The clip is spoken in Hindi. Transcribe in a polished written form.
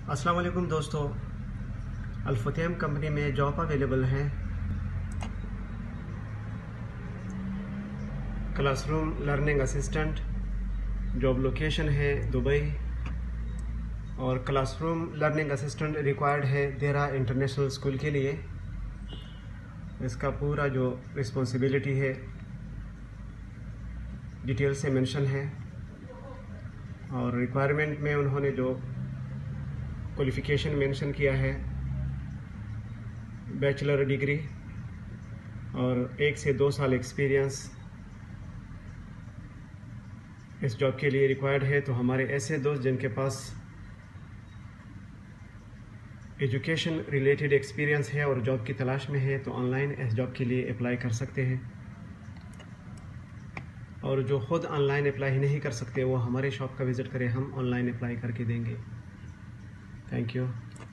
अस्सलाम वालेकुम दोस्तों, अल्फतेम कंपनी में जॉब अवेलेबल है। Classroom learning assistant, job location है दुबई और क्लासरूम लर्निंग असिस्टेंट रिक्वायर्ड है देरा इंटरनेशनल स्कूल के लिए। इसका पूरा जो रिस्पॉन्सिबिलिटी है डिटेल से मेंशन है और रिक्वायरमेंट में उन्होंने जो क्वालिफ़िकेशन मेंशन किया है बैचलर डिग्री और 1 से 2 साल एक्सपीरियंस इस जॉब के लिए रिक्वायर्ड है। तो हमारे ऐसे दोस्त जिनके पास एजुकेशन रिलेटेड एक्सपीरियंस है और जॉब की तलाश में है तो ऑनलाइन इस जॉब के लिए अप्लाई कर सकते हैं, और जो ख़ुद ऑनलाइन अप्लाई नहीं कर सकते वो हमारे शॉप का विज़िट करें, हम ऑनलाइन अप्लाई करके देंगे। Thank you.